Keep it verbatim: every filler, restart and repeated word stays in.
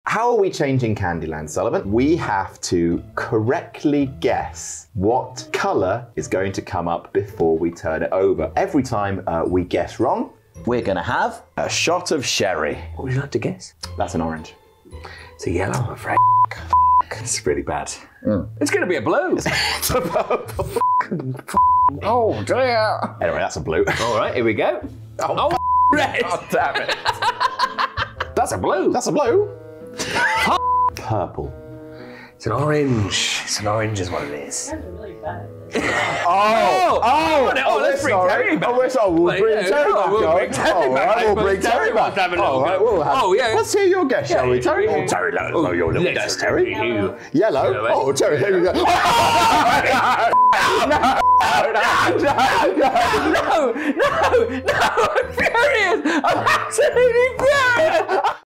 How are we changing Candyland, Sullivan? We have to correctly guess what colour is going to come up before we turn it over. Every time uh, we guess wrong, we're going to have a shot of sherry. What would you like to guess? That's an orange. It's a yellow, I'm afraid. It's really bad. Mm. It's going to be a blue. It's a purple. Oh dear. Anyway, that's a blue. All right, here we go. Oh, oh red. God damn it. That's a blue. That's a blue. Purple. It's an orange. It's an orange is what it is. Oh, oh, oh, let's bring Terry back. Oh, we're sorry, we'll bring yeah, Terry no, back. we'll on. bring Terry oh, back. Right, we'll But bring Terry Terry wants back. to have a little Oh, right, go. we'll have, Oh, yeah. Let's hear your guess, shall Yeah, we, Terry? yeah, yeah. Oh, Terry, let us know your little Let's guess, Terry. Yellow. Yellow? Oh, Terry, here we go. no, no, no, no, I'm furious. I'm absolutely furious.